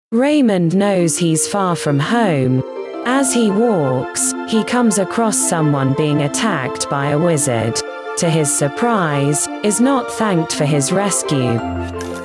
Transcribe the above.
Raymond knows he's far from home. As he walks, he comes across someone being attacked by a wizard. To his surprise, is not thanked for his rescue.